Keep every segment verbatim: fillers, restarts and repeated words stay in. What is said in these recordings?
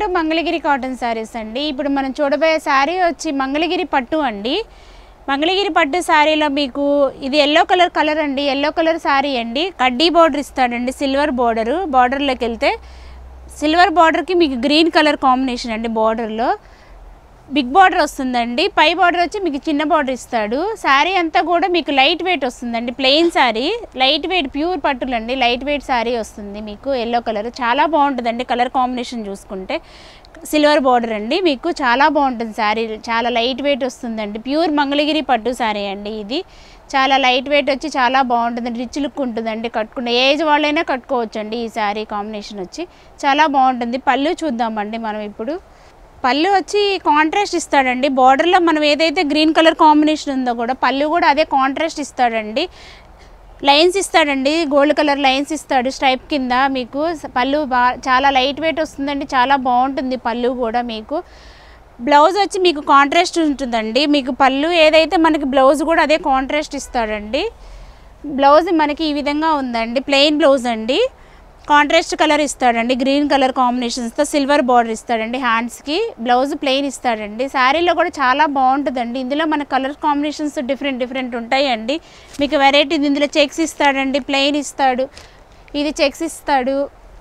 To Mangalagiri cotton saris అండి. ఇప్పుడు మనం చూడబోయే సారీ వచ్చి మంగళగిరి పట్టు అండి. మంగళగిరి పట్టు సారీలో మీకు ఇది ఎల్లో కలర్ కలర్ అండి. ఎల్లో కలర్ సారీ అండి. కడ్డీ బార్డర్ ఇస్తాడండి, సిల్వర్ బార్డరు. బార్డర్లోకి వెళ్తే సిల్వర్ బార్డర్కి మీకు గ్రీన్ కలర్ కాంబినేషన్ అండి. బార్డర్లో బిగ్ బార్డర్ వస్తుందండి. పై బార్డర్ వచ్చి మీకు చిన్న బార్డర్ ఇస్తాడు. శారీ అంతా కూడా మీకు లైట్ వెయిట్ వస్తుందండి. Plain saree, light weight pure పట్టులండి. లైట్ వెయిట్ శారీ వస్తుంది మీకు. ఎల్లో కలర్ చాలా బాగుంటుందండి. కలర్ కాంబినేషన్ చూసుకుంటే సిల్వర్ బార్డర్ అండి. మీకు చాలా బాగుంటుంది శారీ. చాలా లైట్ వెయిట్ వస్తుందండి. ప్యూర్ మంగళగిరి పట్టు శారీ అండి. ఇది చాలా లైట్ వెయిట్ వచ్చి చాలా బాగుంటుందండి. రిచ్ లుక్ ఉంటుందండి. కట్టుకున్న ఏజ్ వాళ్ళైనా కట్టుకోవచ్చు అండి. ఈ శారీ కాంబినేషన్ వచ్చి చాలా బాగుంటుంది. పళ్ళు చూద్దామండి మనం ఇప్పుడు. పళ్ళు వచ్చి కాంట్రాస్ట్ ఇస్తాడండి. బార్డర్లో మనం ఏదైతే గ్రీన్ కలర్ కాంబినేషన్ ఉందో కూడా పళ్ళు కూడా అదే కాంట్రాస్ట్ ఇస్తాడండి. లైన్స్ ఇస్తాడండి, గోల్డ్ కలర్ లైన్స్ ఇస్తాడు స్ట్రైప్ కింద. మీకు పళ్ళు బా చాలా లైట్ వెయిట్ వస్తుందండి. చాలా బాగుంటుంది పళ్ళు కూడా. మీకు బ్లౌజ్ వచ్చి మీకు కాంట్రాస్ట్ ఉంటుందండి. మీకు పళ్ళు ఏదైతే మనకి బ్లౌజ్ కూడా అదే కాంట్రాస్ట్ ఇస్తాడండి. బ్లౌజ్ మనకి ఈ విధంగా ఉందండి. ప్లెయిన్ బ్లౌజ్ అండి. కాంట్రాస్ట్ కలర్ ఇస్తాడండి. గ్రీన్ కలర్ కాంబినేషన్స్తో సిల్వర్ బార్డర్ ఇస్తాడండి. హ్యాండ్స్కి బ్లౌజ్ ప్లెయిన్ ఇస్తాడండి. శారీలో కూడా చాలా బాగుంటుందండి. ఇందులో మన కలర్ కాంబినేషన్స్ డిఫరెంట్ డిఫరెంట్ ఉంటాయండి. మీకు వెరైటీ ఇందులో చెక్స్ ఇస్తాడండి, ప్లెయిన్ ఇస్తాడు. ఇది చెక్స్ ఇస్తాడు.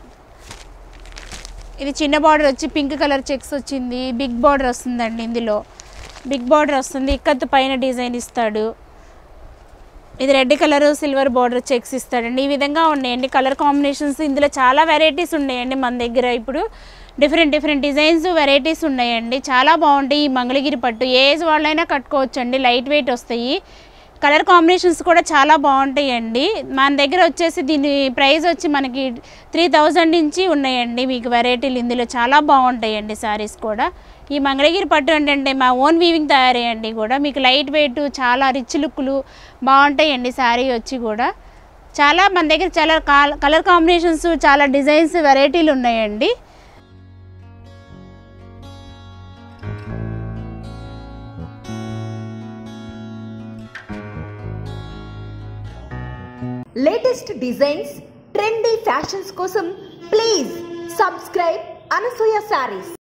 ఇది చిన్న బార్డర్ వచ్చి పింక్ కలర్ చెక్స్ వచ్చింది. బిగ్ బార్డర్ వస్తుందండి. ఇందులో బిగ్ బార్డర్ వస్తుంది. ఇక్కత్ పైన డిజైన్ ఇస్తాడు. ఇది red colour silver border checks ఇస్తాడండి. ఈ విధంగా ఉన్నాయండి కలర్ కాంబినేషన్స్. ఇందులో చాలా వెరైటీస్ ఉన్నాయండి మన దగ్గర. ఇప్పుడు డిఫరెంట్ డిఫరెంట్ డిజైన్స్ వెరైటీస్ ఉన్నాయండి. చాలా బాగుంటాయి ఈ మంగళగిరి పట్టు. ఏజ్ వాళ్ళైనా కట్టుకోవచ్చు అండి. లైట్ వెయిట్ వస్తాయి. కలర్ కాంబినేషన్స్ కూడా చాలా బాగుంటాయండి. మన దగ్గర వచ్చేసి దీని ప్రైస్ వచ్చి మనకి త్రీ థౌజండ్ నుంచి ఉన్నాయండి మీకు వెరైటీలు. ఇందులో చాలా బాగుంటాయండి శారీస్ కూడా. ఈ మంగళగిరి పట్టు ఏంటంటే మా ఓన్ వీవింగ్ తయారయ్యండి కూడా. మీకు లైట్ వెయిట్ చాలా రిచ్ లుక్లు బాగుంటాయండి శారీ వచ్చి కూడా. చాలా మన దగ్గర చాలా కలర్ కాంబినేషన్స్, చాలా డిజైన్స్ వెరైటీలు ఉన్నాయండి. లేటెస్ట్ డిజైన్స్, ట్రెండీ ఫ్యాషన్స్ కోసం ప్లీజ్ సబ్స్క్రైబ్ అనసూయ సారీస్.